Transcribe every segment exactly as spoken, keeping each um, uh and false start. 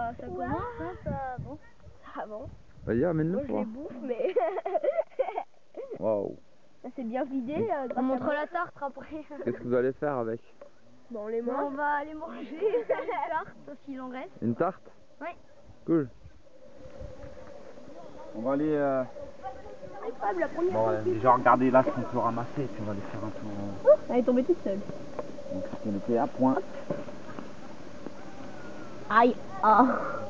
Bah ça commence, hein, ça avance. Ça avance. Vas-y, amène-le. Moi je les bouffe, mais... Waouh. Ça s'est bien vidé. Euh, on montre la tarte après. Qu'est-ce que vous allez faire avec? Bon, on les mange. On va aller manger une tarte, parce qu'il en reste. Une tarte? Oui. Cool. On va aller... Euh... La première Bon, ouais, déjà regarder là ce qu'on peut ramasser, et puis on va aller faire un tour. Oh, elle est tombée toute seule. Donc c'était le P A, point. Aïe. Ah.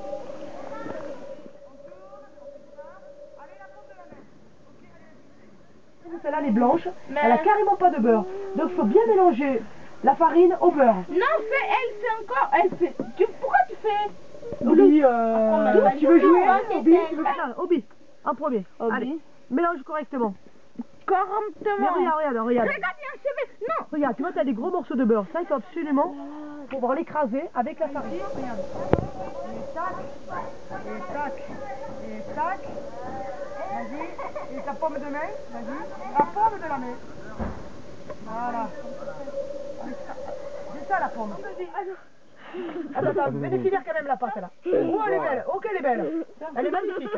Celle-là, elle est blanche, mais elle a carrément pas de beurre. Donc il faut bien mélanger la farine au beurre. Non, fais, elle fait encore, elle fait. Tu, pourquoi tu fais? Obi, euh, tu veux jouer? Obi, tu veux faire Obi, en premier. Obi. Allez, mélange correctement. Correctement. Mais regarde, regarde, regarde. Regarde bien, je vais. Non. Regarde, tu vois, tu as des gros morceaux de beurre. Ça, il faut absolument pouvoir l'écraser avec la farine. Regarde. Et tac, et tac, et tac. Vas-y, et ta pomme de main, vas-y. La pomme de la main. Voilà. C'est ça la pomme. Attends, attends, mais défiler quand même la pâte là. Oh, elle est belle, ok, elle est belle. Elle est magnifique.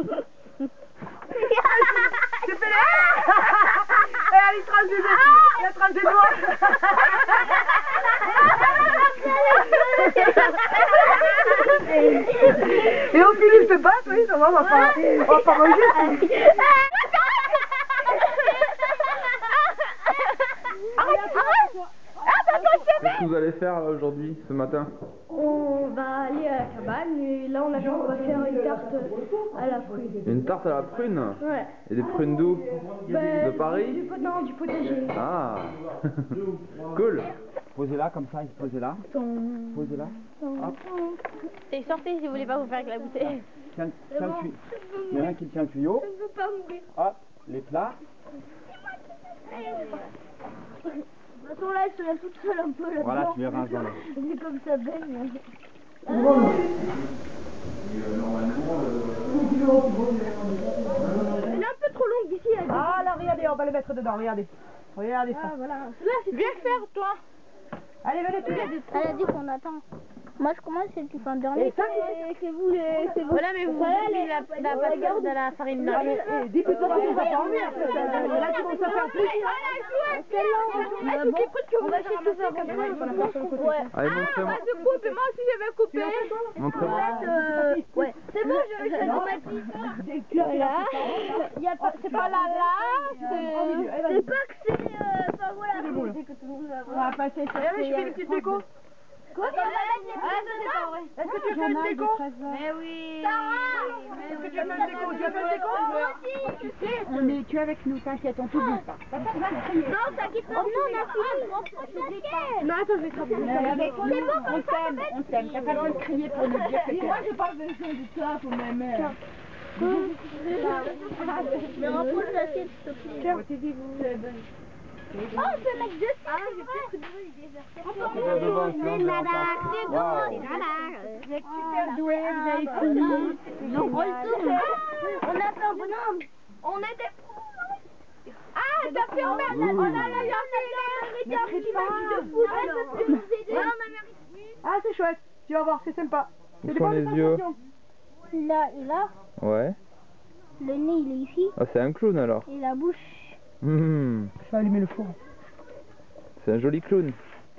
Tu fais les... Et elle y tranche des doigts. Elle tranche des doigts. Et au Philippe se bat, oui, ça va, on va pas, on va pas manger. Qu'est-ce que vous allez faire là aujourd'hui, ce matin? On va aller à la cabane et là on a on va faire une tarte à la prune. Une tarte à la prune? Ouais. Et des prunes d'où? Ben, De Paris? du, non, du potager. Ah. Cool. Posez-la comme ça, posez-la. Ton... Posez-la. Hop. Et sortez si vous voulez pas vous faire avec la bouteille. Tiens, tiens le tuyau. Il y en a un qui tient le tuyau. Je veux pas mourir. Hop, les plats. De toute façon là, elle se lève toute seule un peu là-dedans. Voilà, tu les rinces dans l'eau. C'est comme ça baigne. Elle est un peu trop longue d'ici. Ah là, regardez, on va le mettre dedans, regardez. Regardez ça. Ah voilà. Viens faire, toi. Allez, venez tous les deux. Elle a dit qu'on attend. Moi je commence, c'est qui fait un dernier. Et ça, c'est vous les... C'est vous. Voilà, mais vous mettez la, la, la pâte de la farine de la... dis plus tard, on va pas en venir. Là, tu commences à faire plus. On va essayer de tout faire comme ça. Ouais. Allez, montrez-moi. Je coupe, et moi aussi je vais couper. Montrez-moi. Euh, ouais. C'est bon, je vais faire voilà. Il y a pas, c'est pas là, là. C'est pas que c'est... euh, Enfin voilà. C'est que tout le monde va voir. On va passer sur Allez, je fais une petite déco. Quoi? Est-ce que tu veux faire une déco? Mais oui. Est-ce que tu veux faire une déco? Tu veux faire une déco? Moi aussi, je sais. On est, tu es avec nous, t'inquiète, on t'oublie pas. Non, ça quitte pas. Non, on a fini. Non, attends, je vais te rappeler. C'est bon On comme ça. t'aime, on t'aime. T'as pas besoin de crier pour nous dire que t'aimes. j'ai pas besoin de ça, faut m'aimer. Mais repose l'assiette, s'il te plaît. Oh, on peut mettre deux. Ah, j'ai peut-être deux déjà. C'est devant, c'est C'est devant. nada, c'est Waouh. c'est nada. Vous êtes super doués, vous avez fini. Donc, on on a fait un bonhomme. On était pros. Ah, ça fait en merde. On a la mérité un petit match de foot. Elle peut nous aider. On a mérité. Ah, c'est chouette. Tu vas voir, c'est sympa. Où sont les yeux? Là et là, Ouais. le nez il est ici. Ah, c'est un clown alors. Et la bouche. Mmh. Je vais allumer le four. C'est un joli clown.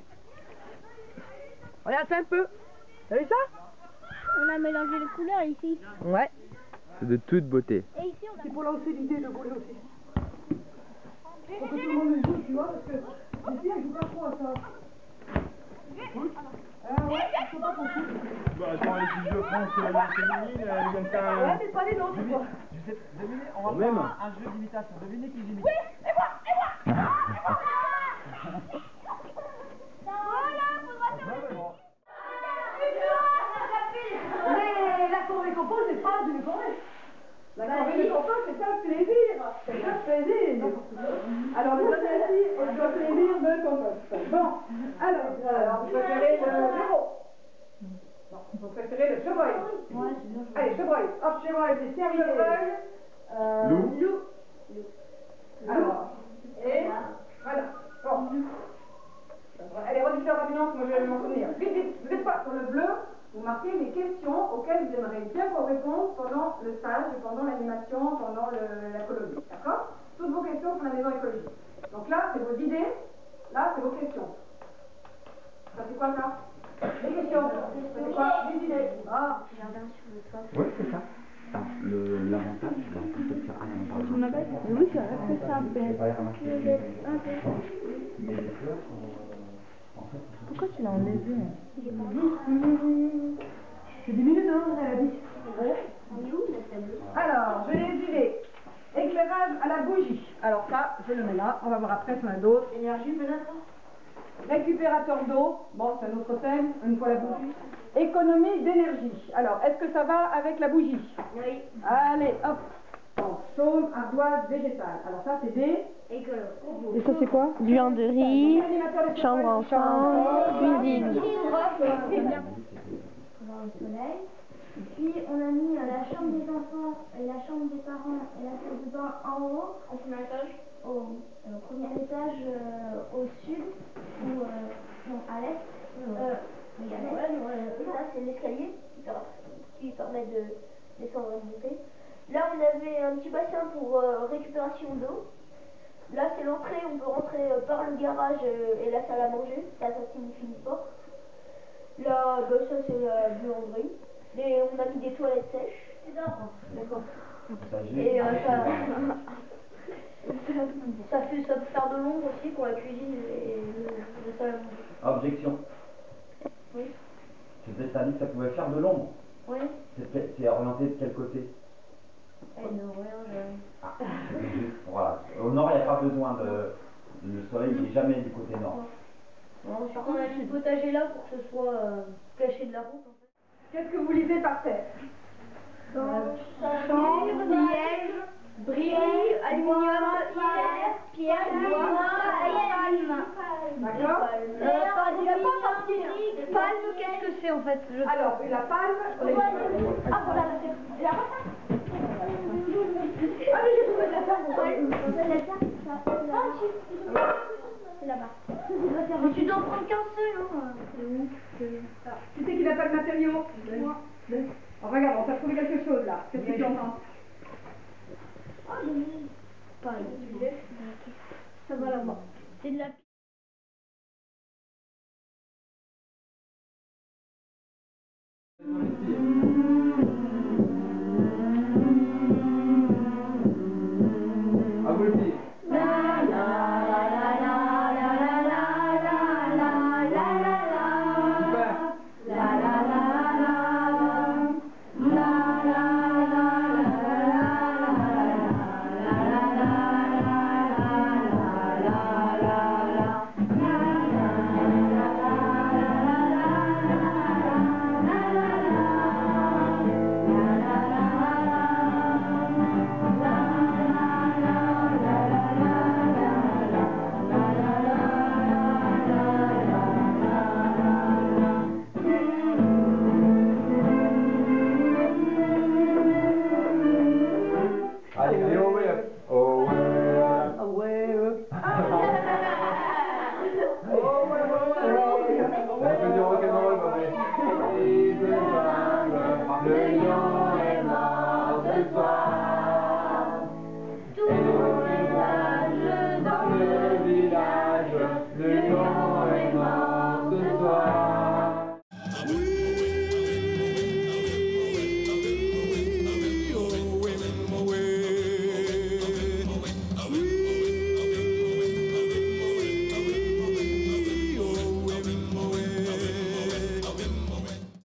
Regarde ça un peu. T'as vu ça? On a mélangé les couleurs ici. Ouais. C'est de toute beauté. Et ici on a... C'est pour lancer l'idée de voler aussi. Faut que tout le monde le joue, tu vois, parce que les filles, elles jouent pas trop à ça. Ah ouais, faut pas qu'on joue. Bah attends, les filles de France, c'est la féminine, elles viennent faire... Ouais, mais pas les nôtres, quoi. Je sais, devinez, on va faire un, un jeu d'imitation. Devinez qui j'imite. Mais la corvée qu'on pose, c'est pas du corvée. La corvée qu'on pose, c'est un plaisir. C'est un plaisir. Alors, le plaisir et le plaisir de compost. Bon, alors, alors vous préférez le zéro. Non, vous préférez le chevreuil. Allez, chevreuil. Hop, chevreuil, c'est servi. Chevreuil. Euh, Loup. Loup. Alors, et voilà. Bon. Allez, redites-le rapidement, moi je vais m'en souvenir. Vite, vite, vous êtes pas sur le bleu. vous marquez les questions auxquelles vous aimeriez bien qu'on réponde pendant le stage, pendant l'animation, pendant le, la colonie. D'accord? Toutes vos questions sur la maison écologique. Donc là, c'est vos idées, là, c'est vos questions. Ça c'est quoi ça? Les questions. C'est quoi? Les idées. Ah. Oui, c'est ça. Ah, le- l'avantage, c'est que tu as rien parlé. On appelle oui, c'est vrai que ça Je vais pas les ramasser. Mais les fleurs sont, euh, en fait, Pourquoi tu l'as enlevé? C'est dix minutes, hein, elle a dit. Alors, je les idées. Éclairage à la bougie. Alors ça, je le mets là. On va voir après si on a d'autres. Énergie peut-être? Récupérateur d'eau. Bon, c'est un autre thème. Une fois la bougie. Économie d'énergie. Alors, est-ce que ça va avec la bougie? Oui. Allez, hop. Donc, chaume, ardoise, végétale. Alors ça, c'est des... Écolo. Et ça c'est quoi? Buanderie, chambre enfant, cuisine. On va au soleil. Puis on a mis euh, la chambre des enfants et la chambre des parents et la salle de bain en haut. Au premier étage? Au, euh, au premier étage euh, au sud ou euh, non à l'est. Euh, oui, à l'est. Ouais, ouais. Et ça c'est l'escalier qui, per- qui permet de descendre et de monter. Là on avait un petit bassin pour euh, récupération d'eau. Là c'est l'entrée, on peut rentrer euh, par le garage euh, et la salle à manger. Ça, ça signifie une porte. Là, bah, ça c'est la buanderie. Et on a mis des toilettes sèches. D'accord. Et euh, ça, ça, fait, ça peut faire de l'ombre aussi pour la cuisine et le, le salle à manger. objection. Oui. C'était ça dit que ça pouvait faire de l'ombre. Oui. C'est c'est orienté de quel côté? Eh non, rien, je... Ah, c'était juste, voilà. Au nord, il n'y a pas besoin de... Le soleil n'est jamais du côté nord. Non, on a mis le potager là pour que ce soit euh, caché de la route en fait. Qu'est-ce que vous lisez par terre? Chambre, liège, bris, aluminium, pierre, pierre, bois, palme. D'accord? Il n'y a pas sorti. Palme, qu'est-ce que c'est en fait? Je- Alors, la palme... les- Ah voilà, c'est la Ah, mais j'ai trouvé de la palme. C'est là-bas. Mais tu dois en prendre qu'un seul, hein. Qui c'est qui n'a pas de matériaux? Moi. Oh, regarde, on t'a trouvé quelque chose là. Qu'est-ce que tu en penses? Ça va là-bas. C'est de la Dans les filles.